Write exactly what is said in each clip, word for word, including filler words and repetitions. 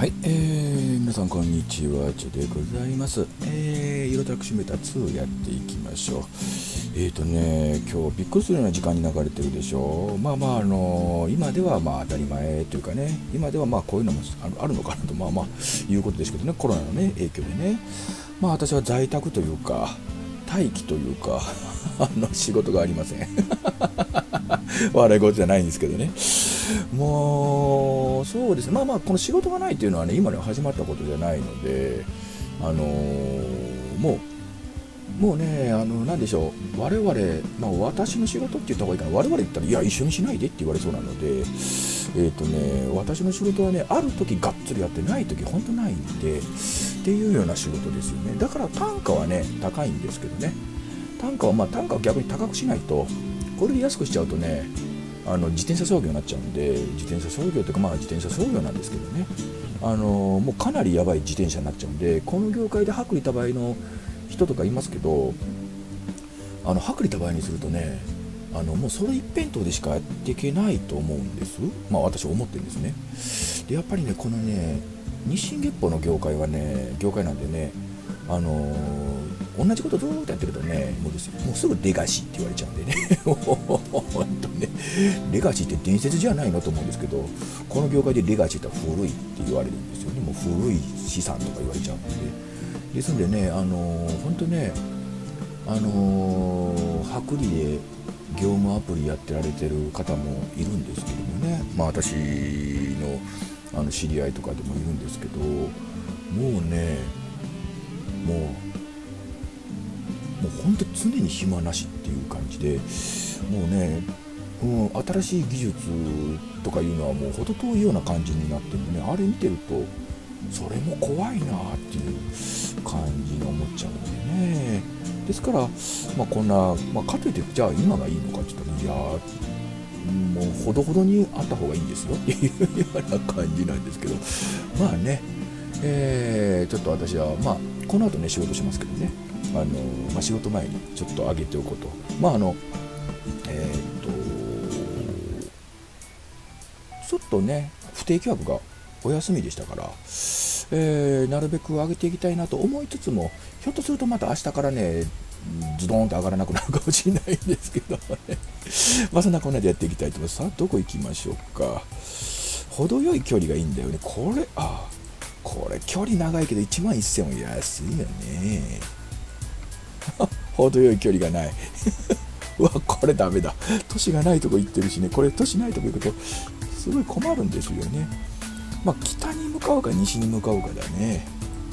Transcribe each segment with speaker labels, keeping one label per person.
Speaker 1: はい、えー、皆さんこんにちは、ちょでございます。えー、色タクシメーターツーやっていきましょう。えーとね、今日びっくりするような時間に流れてるでしょう。まあまあ、あのー、今ではまあ当たり前というかね、今ではまあこういうのもあるのかなと、まあまあ、いうことですけどね、コロナのね、影響でね。まあ私は在宅というか、待機というか、あの仕事がありません。笑い事じゃないんですけどね。もうそうですね、まあまあこの仕事がないっていうのはね、今では始まったことじゃないので、あのー、もうもうね、あのなんでしょう、我々、まあ、私の仕事って言った方がいいかな、我々言ったらいや一緒にしないでって言われそうなので、えーとね、私の仕事はね、ある時がっつりやってない時本当ないんでっていうような仕事ですよね。だから単価はね高いんですけどね、単価はまあ単価を逆に高くしないと、これで安くしちゃうとね、あの自転車操業になっちゃうんで、自転車操業というかまあ自転車操業なんですけどね、あのもうかなりやばい自転車になっちゃうんで、この業界で薄利多売の人とかいますけど、あの薄利多売にするとね、あのもうそれ一辺倒でしかやっていけないと思うんです。まあ私は思ってるんですね。でやっぱりね、このね日進月歩の業界はね、業界なんでね、あのー、同じことずーっとやってるとね、もうですよ、もうすぐレガシーって言われちゃうんでね、本当ね、レガシーって伝説じゃないのと思うんですけど、この業界でレガシーって古いって言われるんですよね。もう古い資産とか言われちゃうんで、ですんでね、あのー、本当ね、あのー、薄利で業務アプリやってられてる方もいるんですけどもね、まあ私のあの知り合いとかでもいるんですけど、もうね、もうもう本当常に暇なしっていう感じで、もうね、うん、新しい技術とかいうのはもう程遠いような感じになってるんでね、あれ見てるとそれも怖いなっていう感じに思っちゃうんでね。ですから、まあ、こんな、まあ、かといってじゃあ今がいいのかって言ったら、いやもうほどほどにあった方がいいんですよっていうような感じなんですけど、まあね、えー、ちょっと私はまあこの後ね仕事しますけどね、あの、まあ、仕事前にちょっと上げておこうと、まああのえー、っとちょっとね不定期枠がお休みでしたから、えー、なるべく上げていきたいなと思いつつも、ひょっとするとまた明日からねズドーンと上がらなくなるかもしれないんですけどねまあそんなこんなでやっていきたいと思います。さあどこ行きましょうか。程よい距離がいいんだよね。これあこれ距離長いけどいちまんせんも安いよね程よい距離がないうわこれダメだ、都市がないとこ行ってるしね、これ都市ないとこ行くとすごい困るんですよね。まあ北に向かうか西に向かうかだね。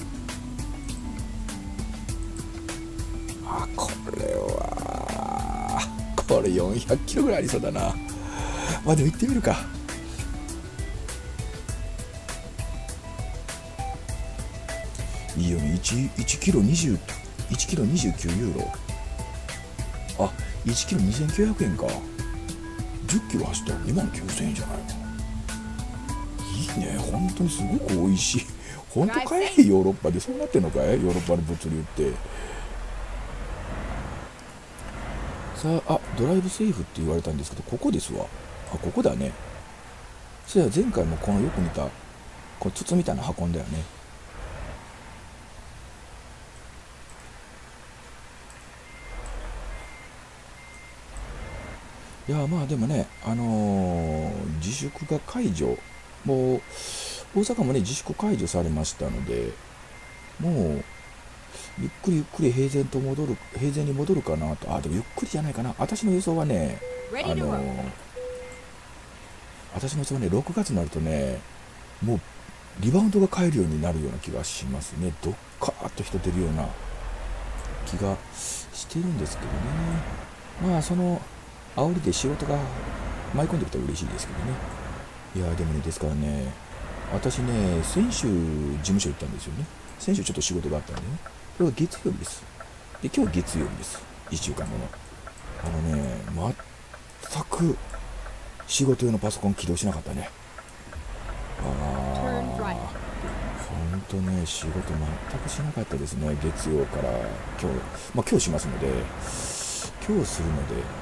Speaker 1: あこれはこれよんひゃくキロぐらいありそうだな。まあでも行ってみるか。いいよね、 1, 1キロ20 いちキロにじゅうきゅうユーロ、あいちキロにせんきゅうひゃくえんか。じゅっキロ走ったらにまんきゅうせんえんじゃないの。いいね、本当にすごく美味しい。本当かい、ヨーロッパでそうなってんのかい、ヨーロッパの物流って。さあ、あドライブセーフって言われたんですけど、ここですわ。あここだね。それは前回もこのよく見たこの筒みたいな運んだよね。いやまあでもね、あのー自粛が解除、もう大阪もね自粛解除されましたので、もうゆっくりゆっくり平然と戻る平然に戻るかなと。あでもゆっくりじゃないかな。私の予想はね、あのー私の予想はね、ろくがつになるとね、もうリバウンドが返るようになるような気がしますね。どっかーっと人出るような気がしてるんですけどね。まあその煽りで仕事が舞い込んできたら嬉しいですけどね。いやでもね、ですからね、私ね先週事務所行ったんですよね。先週ちょっと仕事があったんでね、これは月曜日です。で今日月曜日です。いっしゅうかんごのあのね、全く仕事用のパソコン起動しなかったね。ああ本当ね、仕事全くしなかったですね、月曜から今日。まあ今日しますので、今日するのでね、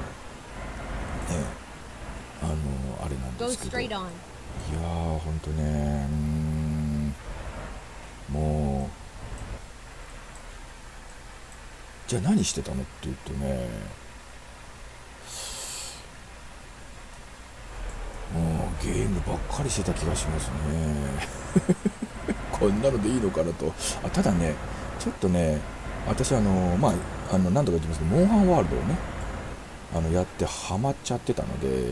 Speaker 1: あのあれなんですけど、いやーほんとね、うーんじゃあ何してたのって言うとね、もうゲームばっかりしてた気がしますね。こんなのでいいのかなと。あ、ただね、ちょっとね、私あのまああの何度か言ってますけど、モンハンワールドをね、あのやってハマっちゃってたので、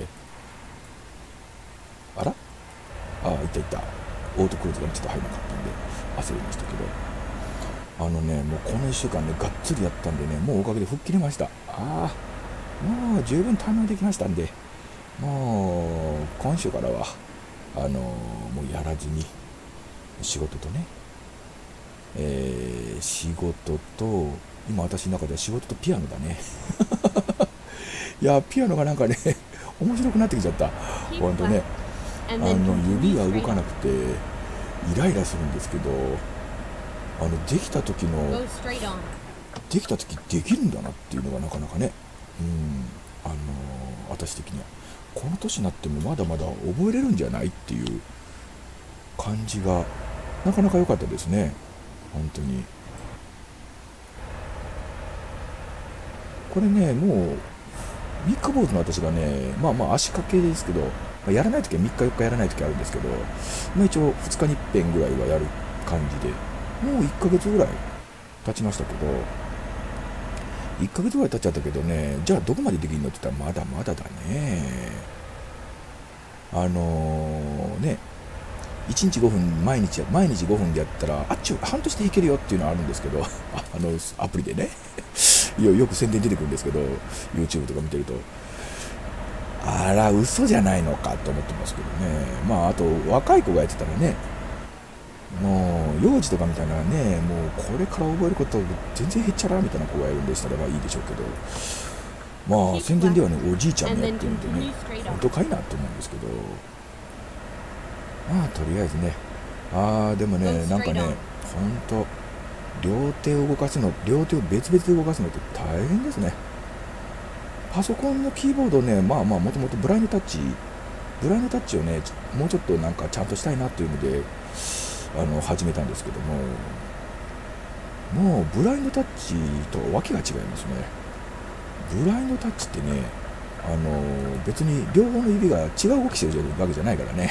Speaker 1: あら、あ、いたいた、オートクルーズがちょっと入らなかったんで焦りましたけど、あのね、もうこのいっしゅうかんね、がっつりやったんでね、もうおかげで吹っ切れました。ああ、もう十分堪能できましたんで、もう今週からはあのもうやらずに、仕事とね、えー、仕事と、今私の中では仕事とピアノだね。いや、ピアノがなんかね、面白くなってきちゃった。ほんとね、あの指が動かなくてイライラするんですけど、あのできた時のできた時できるんだなっていうのがなかなかね、うん、あの私的にはこの年になってもまだまだ覚えれるんじゃないっていう感じがなかなか良かったですね、本当に。これね、もう三日坊主の私がね、まあまあ足掛けですけど、まあ、やらないときはみっかよっかやらないときあるんですけど、まあ、一応ふつかにいっぺんぐらいはやる感じで、もういっかげつぐらい経ちましたけど、いっかげつぐらい経っちゃったけどね、じゃあどこまでできるのって言ったらまだまだだね。あのー、ね、いちにちごふん、毎日毎日ごふんでやったらあっちゅう半年でいけるよっていうのはあるんですけど、あのアプリでねよよく宣伝出てくるんですけど、 YouTube とか見てると、あら嘘じゃないのかと思ってますけどね。まああと若い子がやってたらね、もう幼児とかみたいなね、もうこれから覚えること全然へっちゃらみたいな子がいるんでしたらまあいいでしょうけど、まあ宣伝ではね、おじいちゃんもやってるんでね、本当かいなと思うんですけど、まあとりあえずね、ああでもね、なんかね、ほんと両手を動かすの、両手を別々で動かすのって大変ですね。パソコンのキーボードね、まあまあもともとブラインドタッチ、ブラインドタッチをね、もうちょっとなんかちゃんとしたいなっていうので、あの始めたんですけども、もうブラインドタッチとわけが違いますね。ブラインドタッチってね、あの別に両方の指が違う動きしてるわけじゃないからね。ね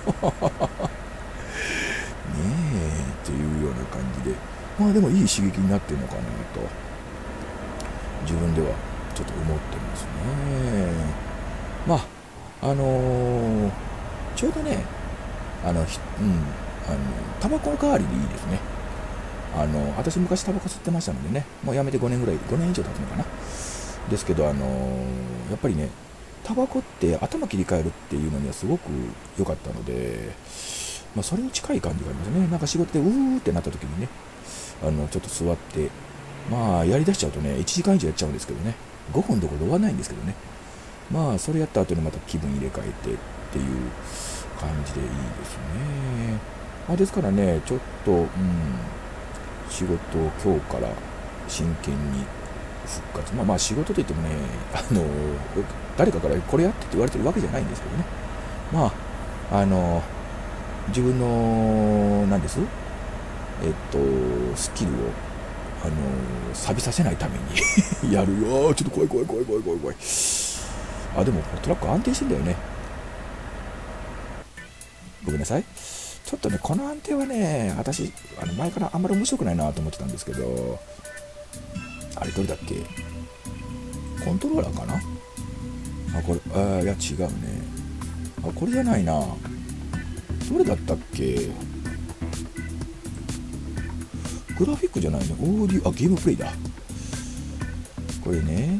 Speaker 1: えっていうような感じで、まあでもいい刺激になってるのかなと自分ではちょっと思ってますね。まああのー、ちょうどね、あの、うん、あのタバコの代わりでいいですね。あの私昔タバコ吸ってましたのでね、もうやめてごねんぐらい、ごねん以上経つのかな。ですけど、あのー、やっぱりね、タバコって頭切り替えるっていうのにはすごく良かったので、まあ、それに近い感じがありますね。なんか仕事でうーってなった時にね、あのちょっと座って、まあやりだしちゃうとね、いちじかん以上やっちゃうんですけどね、ごふんどころで終わらないんですけどね、まあそれやった後にまた気分入れ替えてっていう感じでいいですね。まあ、ですからね、ちょっと、うん、仕事を今日から真剣に復活、まあまあ仕事といってもね、あの誰かからこれやってって言われてるわけじゃないんですけどね、まああの自分のなんですえっとスキルをあの錆びさせないためにやるよ。ちょっと怖い怖い怖い怖い怖い怖い。あ、でもトラック安定してんだよね。ごめんなさい。ちょっとね、この安定はね、私あの前からあんまり面白くないなと思ってたんですけど、あれどれだっけ、コントローラーかな。あ、これ、あ、いや違うね。あ、これじゃないな。どれだったっけ。グラフィックじゃないね。オーディオ、あ、ゲームプレイだ。これね。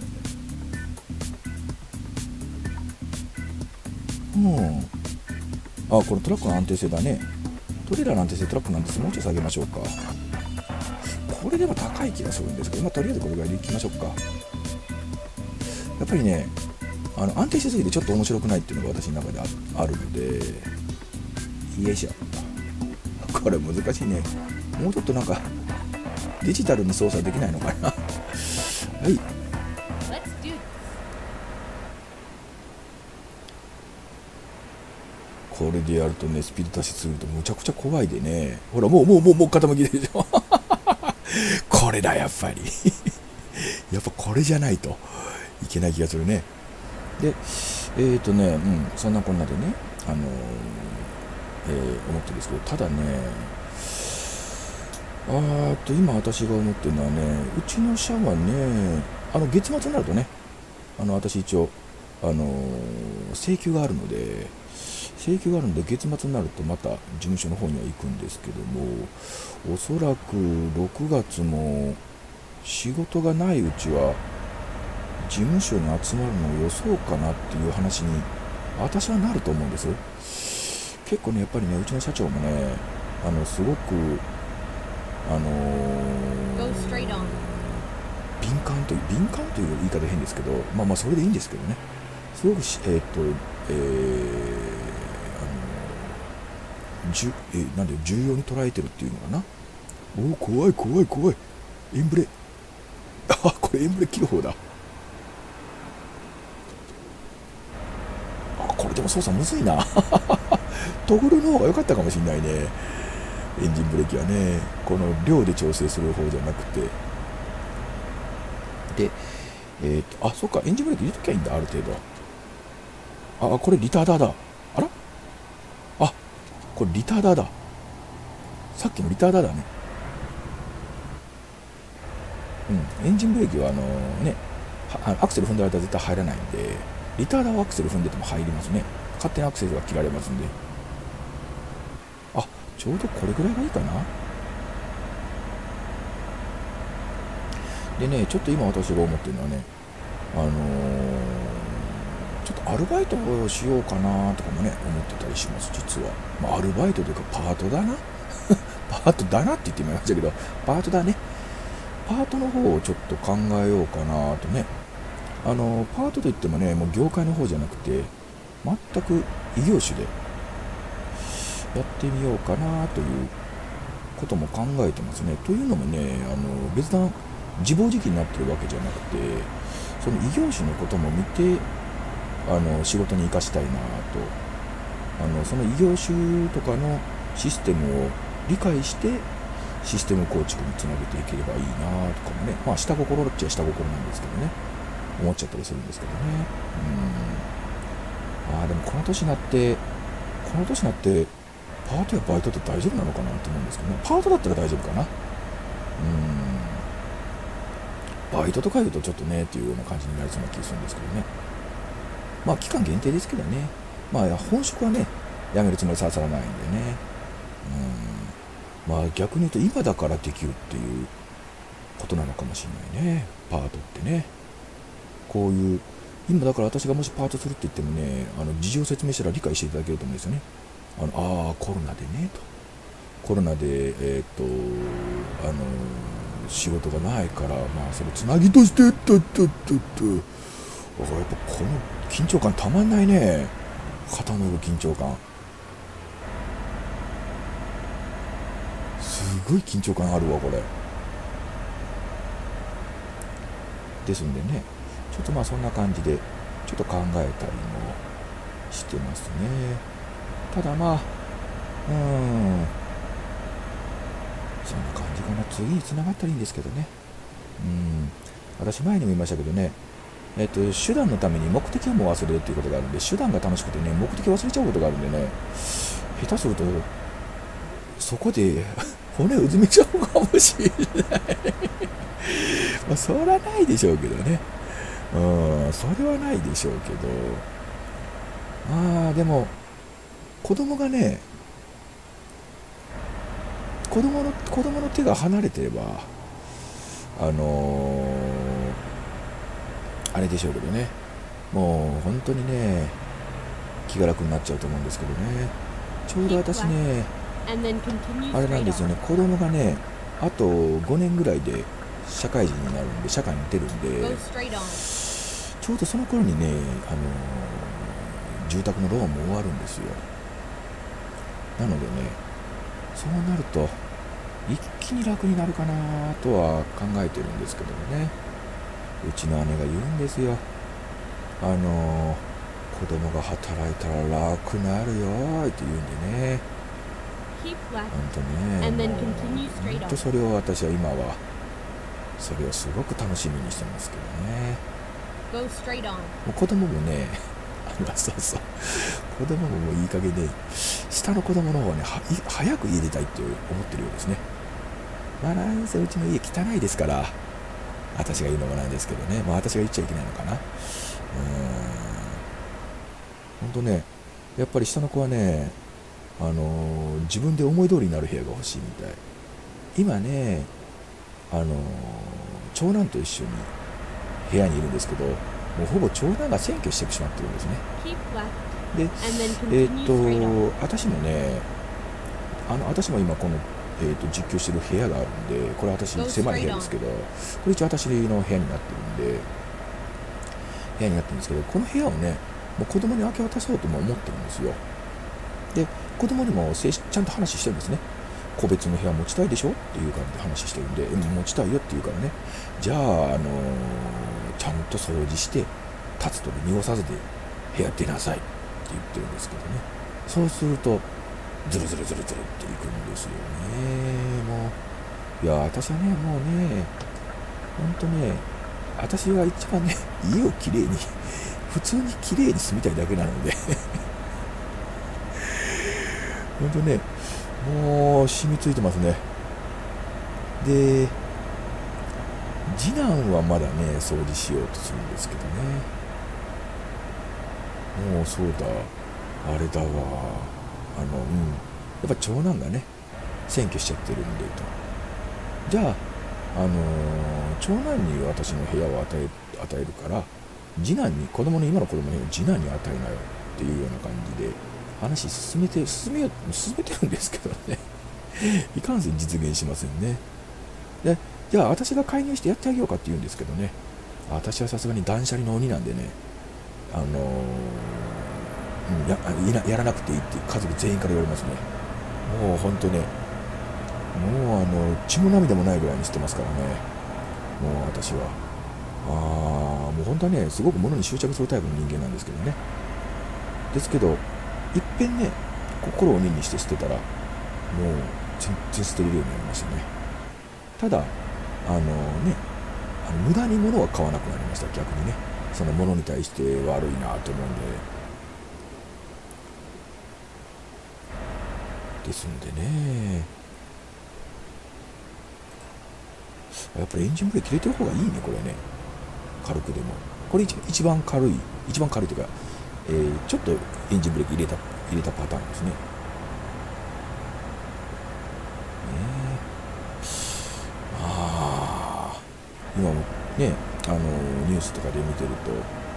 Speaker 1: うん。あ、このトラックの安定性だね。トレーラーの安定性、トラックの安定性もうちょっと下げましょうか。これでも高い気がするんですけど、まあ、とりあえずこれぐらいでいきましょうか。やっぱりね、あの安定しすぎてちょっと面白くないっていうのが私の中で あ, あるので、よいしょ。これ難しいね。もうちょっとなんかデジタルに操作できないのかな。はい。これでやるとね、スピード出しするとむちゃくちゃ怖いでね。ほら、もうもうもうもう傾きでしょ。これだやっぱり。 やっぱこれじゃないといけない気がするね。で、えーとね、うん、そんなこんなでね、あのーえー思ってるんですけど、ただね、あーと今私が思ってるのはね、うちの社はね、あの月末になるとね、あの私一応、あのー請求があるので、請求があるので月末になるとまた事務所の方には行くんですけども、おそらくろくがつも仕事がないうちは事務所に集まるのをよそうかなっていう話に私はなると思うんです。結構ね、やっぱりね、うちの社長もね、あのすごくあのー
Speaker 2: Go straight on.
Speaker 1: 敏感という敏感という言い方変ですけど、まあまあそれでいいんですけどね、すごくしえーっとえーあのじゅえーなんで重要に捉えてるっていうのかな。おお、怖い怖い怖い、エンブレ、あ、これエンブレ切る方だ。あ、これでも操作むずいなトグルの方が良かったかもしれないね。エンジンブレーキはね、この量で調整する方じゃなくて、で、えー、とあ、そっか、エンジンブレーキ入れときゃいいんだ、ある程度。あ、これリターダーだ。あら、あ、これリターダーだ。さっきのリターダーだね。うん、エンジンブレーキはあのね、はアクセル踏んでる間絶対入らないんで、リターダーはアクセル踏んでても入りますね。勝手にアクセルが切られますんで。あ、ちょうどこれぐらいがいいかな。でね、ちょっと今私が思ってるのはね、あのーちょっとアルバイトをしようかなとかもね、思ってたりします、実は。まあ、アルバイトというかパートだな。パートだなって言ってみましたけど、パートだね。パートの方をちょっと考えようかなとね。あの、パートといってもね、もう業界の方じゃなくて、全く異業種でやってみようかなということも考えてますね。というのもね、あの別段自暴自棄になってるわけじゃなくて、その異業種のことも見て、あの仕事に生かしたいなと、あのその異業種とかのシステムを理解してシステム構築につなげていければいいなとかもね、まあ下心っちゃ下心なんですけどね、思っちゃったりするんですけどね。うん、ああでもこの年になってこの年になってパートやバイトって大丈夫なのかなと思うんですけどね。パートだったら大丈夫かな。うん、バイトとか言うとちょっとねっていうような感じになりそうな気がするんですけどね。まあ期間限定ですけどね。まあ本職はね、やめるつもりさらさらないんでね。うん、まあ逆に言うと今だからできるっていうことなのかもしれないね、パートってね。こういう今だから私がもしパートするって言ってもね、あの事情を説明したら理解していただけると思うんですよね。あのあーコロナでねと、コロナでえっ、とあの仕事がないから、まあそれつなぎとしてとととと、やっぱこの緊張感たまんないね。肩の上緊張感、すごい緊張感あるわこれ。ですんでね、ちょっとまあそんな感じでちょっと考えたりもしてますね。ただまあ、うーん、そんな感じかな。次に繋がったらいいんですけどね。うん、私前にも言いましたけどね、えっと、手段のために目的をも忘れるっていうことがあるんで、手段が楽しくてね、目的を忘れちゃうことがあるんでね、下手すると、そこで骨をうずめちゃうかもしれないまあ、それはないでしょうけどね。うん、それはないでしょうけど、まあ、でも、子供がね、子供の、子供の手が離れてれば、あのー、あれでしょうけどね、もう本当にね、気が楽になっちゃうと思うんですけどね。ちょうど私ね、あれなんですよね、子供がね、あとごねんぐらいで社会人になるんで、社会に出るんで、ちょうどその頃にね、あのー、住宅のローンも終わるんですよ。なのでね、そうなると、一気に楽になるかなとは考えてるんですけどもね。うちの姉が言うんですよ。あのー、子供が働いたら楽になるよって言うんでね。本当ね、本当それを私は今はそれをすごく楽しみにしてますけどね。
Speaker 2: Go straight on.
Speaker 1: もう子供もねあのそうそう子供ももういい加減で、下の子供の方はねはい早く家出たいって思ってるようですね。まあなんせうちの家汚いですから、私が言うのもなんですけどね、まあ私が言っちゃいけないのかな。うーんほんとね、やっぱり下の子はね、あのー自分で思い通りになる部屋が欲しいみたい。今ね、あのー長男と一緒に部屋にいるんですけど、もうほぼ長男が占拠してしまってるんですね。
Speaker 2: Keep left
Speaker 1: で、
Speaker 2: and then
Speaker 1: え
Speaker 2: continue
Speaker 1: ーっ
Speaker 2: straight on.
Speaker 1: と私もね、あの私も今この、えーっと実況してる部屋があるんで、これ私狭い部屋ですけど、これ一応私の部屋になってるんで、部屋になってるんですけど、この部屋をね、もう子供に明け渡そうとも思ってるんですよ。で、子供にもちゃんと話してるんですね。個別の部屋持ちたいでしょっていう感じで話してるんで、うん、持ちたいよって言うからね、じゃあ、あのーちゃんと掃除して、立つと濁さずで部屋出なさいって言ってるんですけどね。そうすると、ズルズルズルズルっていくんですよね。もう、いや、私はね、もうね、ほんとね、私は一番ね、家をきれいに、普通にきれいに住みたいだけなので、ほんとね、もう染みついてますね。で、次男はまだね、掃除しようとするんですけどね。もうそうだ、あれだわ。あの、うん。やっぱ長男がね、占拠しちゃってるんでと。じゃあ、あのー長男に私の部屋を与え、与えるから、次男に、子供の今の子供に次男に与えなよっていうような感じで、話進めて、進めよう、進めてるんですけどね。いかんせん実現しませんね。で、じゃあ私が介入してやってあげようかって言うんですけどね。私はさすがに断捨離の鬼なんでね、あのーうん、や, やらなくていいって家族全員から言われますね。もうほんとね、もうあの血も涙もないぐらいにしてますからね。もう私はああもう本当はね、すごく物に執着するタイプの人間なんですけどね。ですけど、いっぺんね、心を鬼にして捨てたら、もう全然捨てれるようになりましたね。ただ、あのね、あの無駄に物は買わなくなりました、逆にね。その物に対して悪いなと思うんで。ですんでね、やっぱりエンジンブレーキ入れてる方がいいね、これね。軽くでも。これ一一番軽い、一番軽いというか、えー、ちょっとエンジンブレーキ入れた、入れたパターンですね。ねああ、今もね、あのニュースとかで見てると、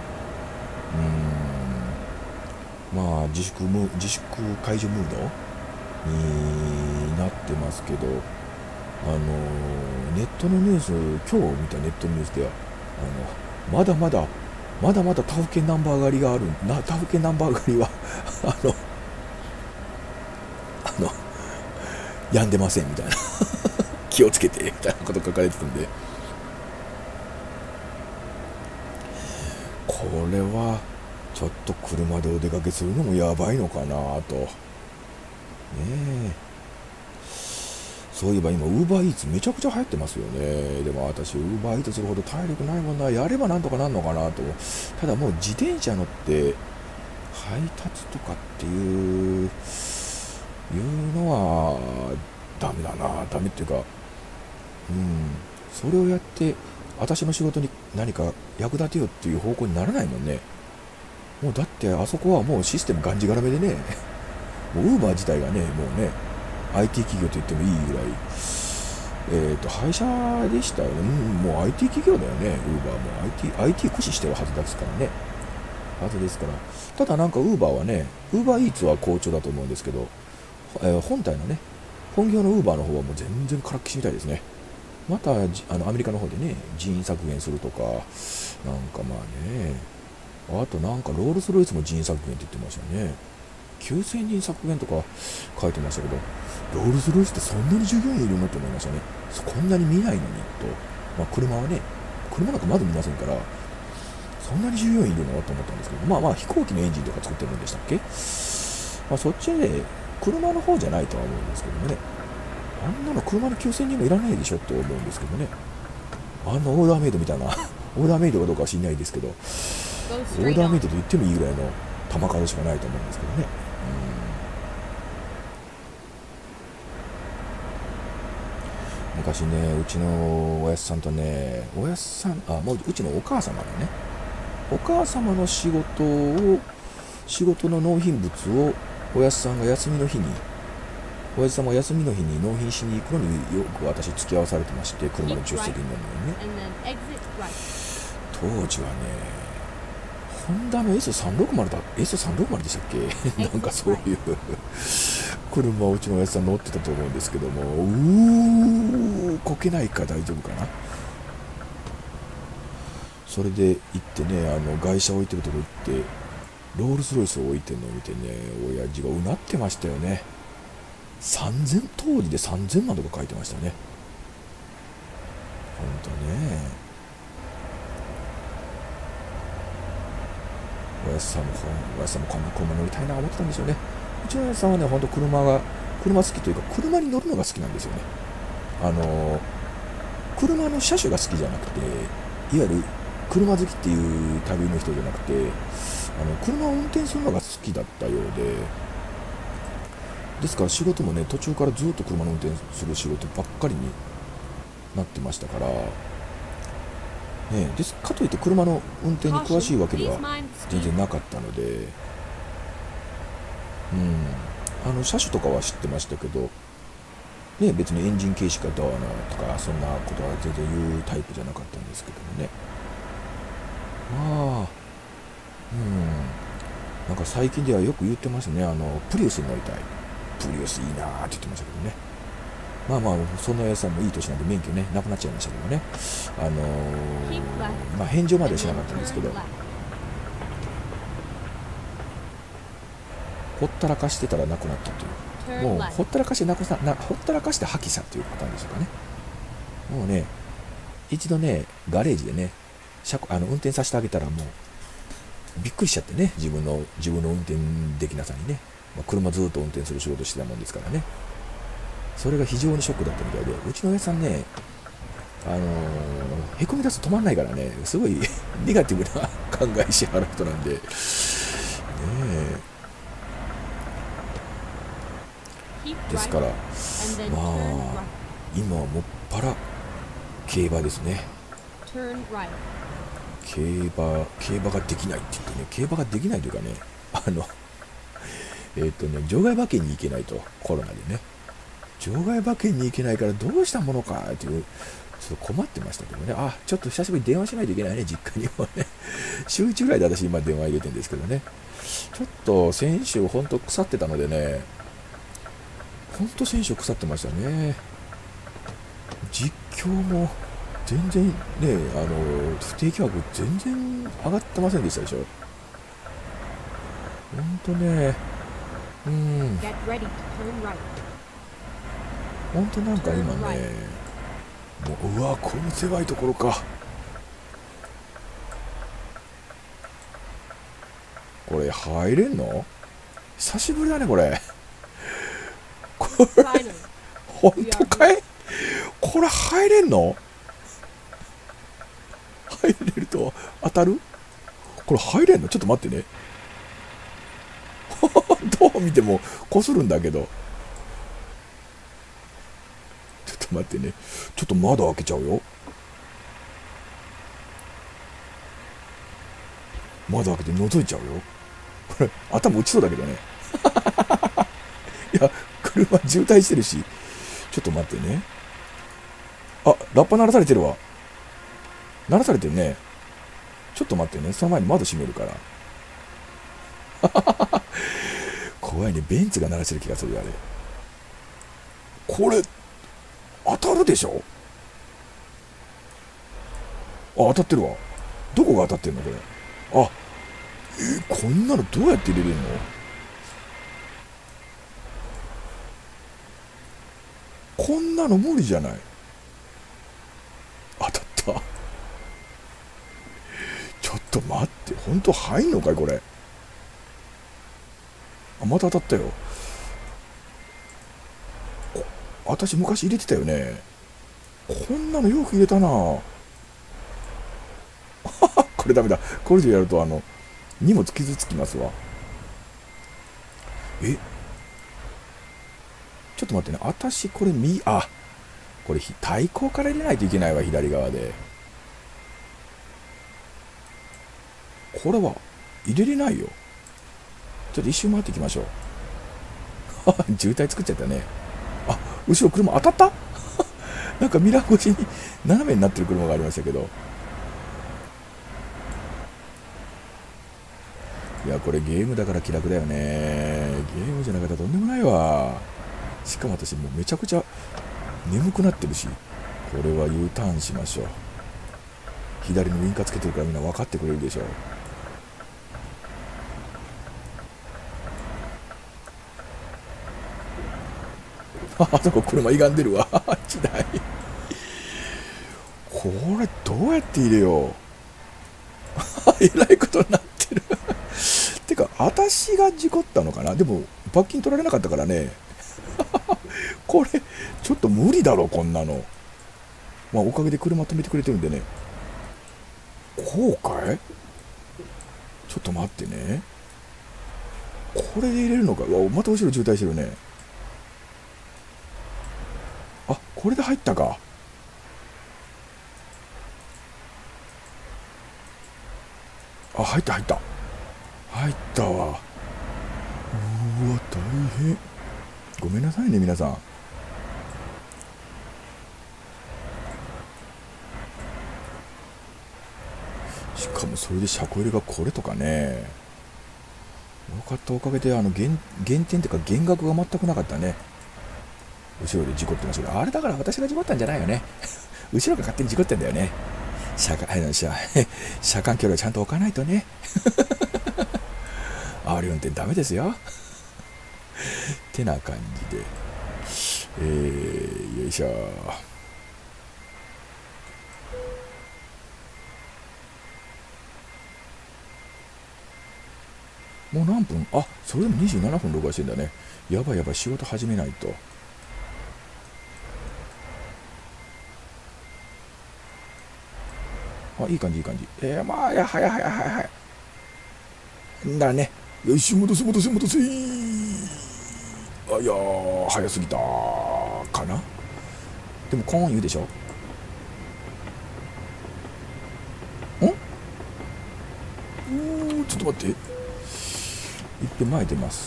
Speaker 1: うーん、まあ自粛ム自粛解除ムードになってますけど、あのネットのニュース、今日見たネットのニュースでは、あのまだまだまだまだ他府県ナンバー狩りがあるな、他府県ナンバー狩りはあのあのやんでませんみたいな気をつけてみたいなこと書かれてたんで、これはちょっと車でお出かけするのもやばいのかなとねえ。そういえば今ウーバーイーツめちゃくちゃ流行ってますよね。でも私ウーバーイーツするほど体力ないもんな。やればなんとかなんのかなと。ただもう自転車乗って配達とかっていういうのはダメだな。ダメっていうか、うん、それをやって私の仕事に何か役立てようっていう方向にならないもんね。もうだってあそこはもうシステムがんじがらめでね、もうウーバー自体がね、もうね、アイティー 企業と言ってもいいぐらい、えっと、廃車でしたよね。うん、もう アイティー 企業だよね、ウーバーも。アイティー、アイティー 駆使してるはずですからね。はずですから。ただなんかウーバーはね、ウーバーイーツは好調だと思うんですけど、えー、本体のね、本業のウーバーの方はもう全然からっきしみたいですね。また、あの、アメリカの方でね、人員削減するとか、なんかまあね、あとなんかロールスロイスも人員削減って言ってましたよね。きゅうせんにん削減とか書いてましたけど、ロールスロイスってそんなに従業員いるのと思いましたね。こんなに見ないのにと。まあ車はね、車なんかまず見ませんから、そんなに従業員いるのと思ったんですけど、まあまあ飛行機のエンジンとか作ってるんでしたっけ。まあそっちで、車の方じゃないとは思うんですけどもね。あんなの車にきゅうせんにんもいらないでしょって思うんですけどね。 あんなオーダーメイドみたいなオーダーメイドかどうかは知んないですけど、オ
Speaker 2: Go
Speaker 1: ー
Speaker 2: straight
Speaker 1: ダーメイ
Speaker 2: on.
Speaker 1: ドと言ってもいいぐらいの球数しかないと思うんですけどね。うん、昔ね、うちのおやっさんとね、おやっさん、あ、もううちのお母様のね、お母様の仕事を、仕事の納品物をおやっさんが休みの日に、おやじさんも休みの日に納品しに行くのによく私付き合わされてまして、車の助手席に乗るのにね。
Speaker 2: And then exit right.
Speaker 1: 当時はね、ホンダの エスさんろくまる だ エスさんろくまる でしたっけなんかそういう車をうちのおやじさん乗ってたと思うんですけども、うーこけないか大丈夫かな。それで行ってね、あの外車置いてるとこ行ってロールスロイスを置いてるのを見てね、親父がうなってましたよね。さんぜん当時でさんぜんまんとか書いてましたね。ほんとね、おやじさんもおやじさんもこんな車乗りたいなと思ってたんでしょうね。うちのおやじさんはね、ほんと車が車好きというか、車に乗るのが好きなんですよね。あの車の車種が好きじゃなくて、いわゆる車好きっていう旅の人じゃなくて、あの車を運転するのが好きだったようで、ですから仕事もね、途中からずっと車の運転する仕事ばっかりになってましたから、ね、ですかといって車の運転に詳しいわけでは全然なかったので、うん、あの車種とかは知ってましたけど、ね、別にエンジン形式がどうのとかそんなことは全然言うタイプじゃなかったんですけどもね。まあ、うん、なんか最近ではよく言ってますね。あのプリウスに乗りたい、プリウスいいなーって言ってましたけどね。まあまあ、そのおやさんもいい年なんで免許ね、なくなっちゃいましたけどね。あのー、まあ返上まではしなかったんですけど、ほったらかしてたらなくなったという、もうほったらかしてなくな、なほったらかして破棄したっていうパターンでしょうかね。もうね、一度ね、ガレージでね、車あの運転させてあげたらもうびっくりしちゃってね、自分の自分の運転できなさにね、まあ、車ずっと運転する仕事してたもんですからね。それが非常にショックだったみたいで、うちの親さんね、あのー、へこみ出すと止まんないからね、すごいネガティブな考えしはる人なんで、ねえ、ですから、まあ、今はもっぱら競馬ですね。競馬、競馬ができないって言ってね、競馬ができないというかね、あの、えっとね、場外馬券に行けないと、コロナでね。場外馬券に行けないからどうしたものかっていう、ちょっと困ってましたけどね。あ、ちょっと久しぶりに電話しないといけないね、実家にもね。週いちぐらいで私今電話入れてるんですけどね。ちょっと先週ほんと腐ってたのでね、ほんと先週腐ってましたね。実況も全然ね、あの、不定期枠全然上がってませんでしたでしょ。ほんとね、うん。ほんとなんか今ね、もう、うわ、この狭いところか。これ入れんの？久しぶりだね、これ。これ、ほんとかい？これ入れんの？入れると当たる？これ入れんの？ちょっと待ってね。どう見てもこするんだけど。ちょっと待ってね。ちょっと窓開けちゃうよ。窓開けて覗いちゃうよ。これ頭打ちそうだけどね。いや、車渋滞してるし。ちょっと待ってね。あ、ラッパ鳴らされてるわ。鳴らされてるね。ちょっと待ってね。その前に窓閉めるから。怖いね。ベンツが鳴らしてる気がするよ、あれ。これ、当たるでしょ？あ、当たってるわ。どこが当たってんのこれ。あ、えー、こんなのどうやって入れれるの？こんなの無理じゃない。当たった。ちょっと待って。ほんと入んのかいこれ。あ、また当たったよ。私昔入れてたよね。こんなのよく入れたな。 これダメだ。これ以上やるとあの荷物傷つきますわ。え、ちょっと待ってね。私これみあこれ対向から入れないといけないわ。左側でこれは入れれないよ。ちょっと一周回っていきましょう。渋滞作っちゃったね。あ、後ろ車当たったなんかミラー越しに斜めになってる車がありましたけど。いや、これゲームだから気楽だよね。ゲームじゃなかったらとんでもないわ。しかも私もうめちゃくちゃ眠くなってるし、これは U ターンしましょう。左にウインカーつけてるからみんな分かってくれるでしょう。あそこ車歪んでるわ。時代これどうやって入れよう。えらいことになってるてか私が事故ったのかな。でも罰金取られなかったからねこれちょっと無理だろこんなの。まあおかげで車止めてくれてるんでね。こうかい。ちょっと待ってね。これで入れるのか。うわ、また後ろ渋滞してるね。あ、これで入ったか。あ、入った入った入ったわ。うわ、大変。ごめんなさいね皆さん。しかもそれで車庫入れがこれとかね。よかった。おかげであの減減点っていうか減額が全くなかったね。後ろで事故ってましたけど、あれだから私が事故ったんじゃないよね後ろが勝手に事故ってんだよね。車間車車間距離をちゃんと置かないとね煽り運転ダメですよてな感じで、えー、よいしょ。もう何分。あ、それでもにじゅうななふん録画してんだね。やばいやばい、仕事始めないと。あ、いい感じいい感じ。えー、まあ、いや、早い早い早い早い。んだね。よし、戻せ戻せ戻せー。あ、いやー、早すぎたかな。でも、コーン言うでしょ。んうーん、ちょっと待って。いっぺん前出ます。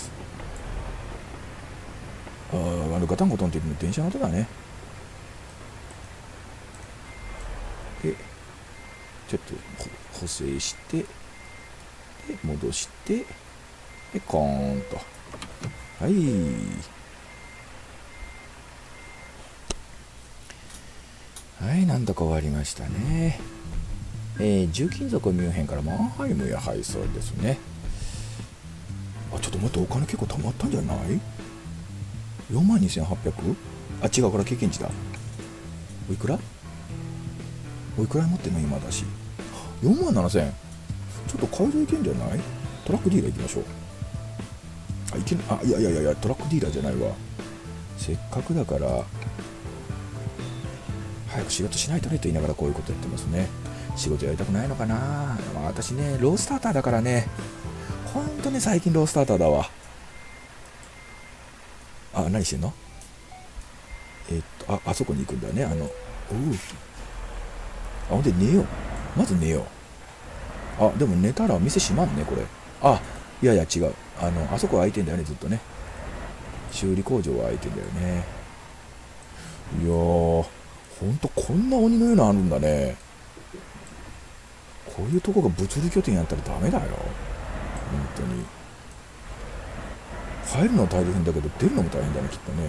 Speaker 1: あー、あのガタンゴトンっていうの電車の音だね。で、ちょっと補正して、で、戻して、で、コーンと。はい。はい、なんとか終わりましたね。えー、重金属ミュンヘンからマンハイムへ配送ですね。あ、ちょっと待って、お金結構貯まったんじゃない？ よんまんにせんはっぴゃく？ あ、違う、これ経験値だ。おいくらおいくら持ってんの今だし。よんまんななせん。ちょっと改造いけんじゃない？トラックディーラー行きましょう。あ、いけん、あ、いやいやいや、トラックディーラーじゃないわ。せっかくだから、早く仕事しないとねと言いながらこういうことやってますね。仕事やりたくないのかな。まあ、私ね、ロースターターだからね。ほんとね、最近ロースターターだわ。あ、何してんの？えー、っと、あ、あそこに行くんだね。あの、おう。あ、ほんで寝よう。まず寝よう。あ、でも寝たら店閉まんね、これ。あ、いやいや違う。あの、あそこ空いてんだよね、ずっとね。修理工場は空いてんだよね。いやー、ほんとこんな鬼のようなあるんだね。こういうとこが物理拠点やったらダメだよ。本当に。入るのは大変だけど、出るのも大変だね、きっとね。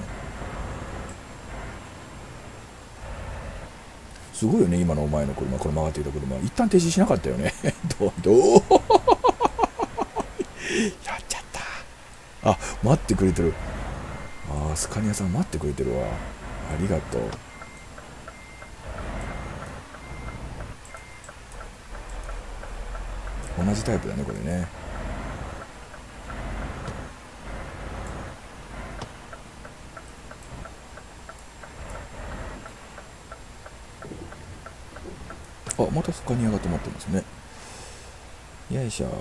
Speaker 1: すごいよね、今のお前の車、これ曲がっていた車。一旦停止しなかったよね。どう、どうやっちゃった。あ、待ってくれてる。あー、スカニアさん待ってくれてるわ。ありがとう。同じタイプだね、これね。あ、またスカニアが止まってますね。 よいしょ。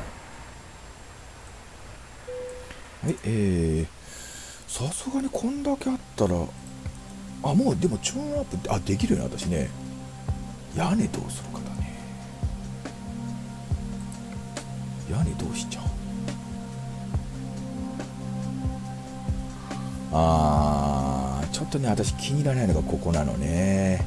Speaker 1: はい、えー、さすがにこんだけあったら、あ、もうでもチューンアップって、あ、できるよね、私ね。屋根どうするかだね。屋根どうしちゃう。あー、ちょっとね、私気に入らないのがここなのね。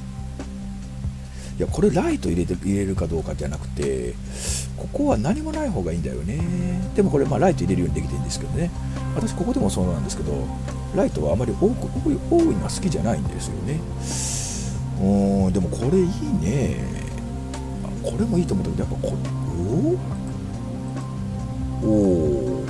Speaker 1: いや、これライト入れて入れるかどうかじゃなくて、ここは何もない方がいいんだよね。でもこれ、まあ、ライト入れるようにできてるんですけどね。私ここでもそうなんですけど、ライトはあまり多く多い多いのが好きじゃないんですよね。うーん、でもこれいいね。これもいいと思ったけど、やっぱこおおお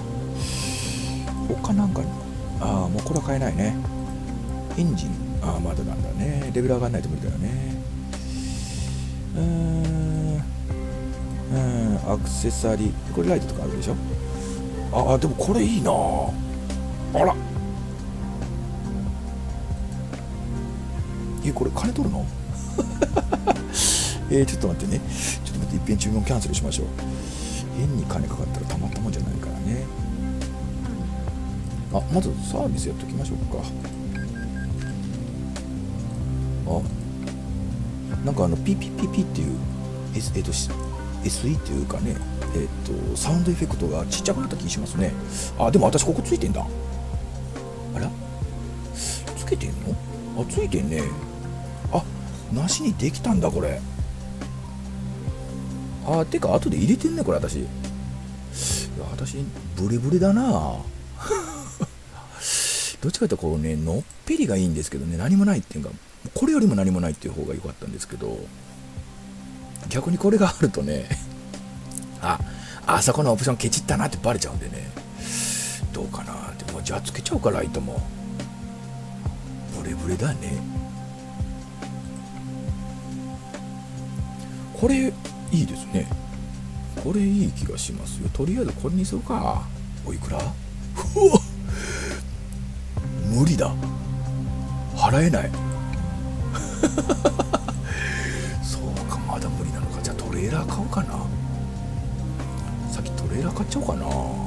Speaker 1: 他なんかに、ああ、もうこれは買えないね。エンジン、ああ、まだなんだね。レベル上がんないと無理だよね。うーん、うーん、アクセサリー、これライトとかあるでしょ。ああ、でもこれいいな。あら、え、これ金取るのえー、ちょっと待ってね。ちょっと待って、いっぺん注文キャンセルしましょう。変に金かかったらたまったもんじゃないからね。あ、まずサービスやっときましょうか。あ、なんかあのピピピピっていう、S、えっと エスイー っていうかね、えっとサウンドエフェクトがちっちゃくなった気しますね。あ、でも私ここついてんだ。あら、つけてんの？あ、ついてんね。あ、なしにできたんだこれ。あ、てか後で入れてんねこれ私。いや、私ブリブリだな。どっちかというとこうね、のっぺりがいいんですけどね、何もないっていうか、これよりも何もないっていう方が良かったんですけど、逆にこれがあるとね、あ、あそこのオプションケチったなってバレちゃうんでね、どうかなって、もうじゃあつけちゃおうか、ライトも。ブレブレだね。これいいですね。これいい気がしますよ。とりあえずこれにするか。おいくら？うわ、無理だ。払えない。そうか、まだ無理なのか。じゃあトレーラー買おうかな。さっきトレーラー買っちゃおうかな。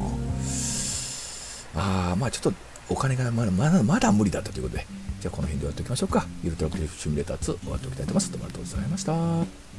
Speaker 1: ああ、まあちょっとお金がまだまだまだ無理だったということで、じゃあこの辺で終わっておきましょうか。ゆるトラックシミュレーターツ終わっておきたいと思います。どうもありがとうございました。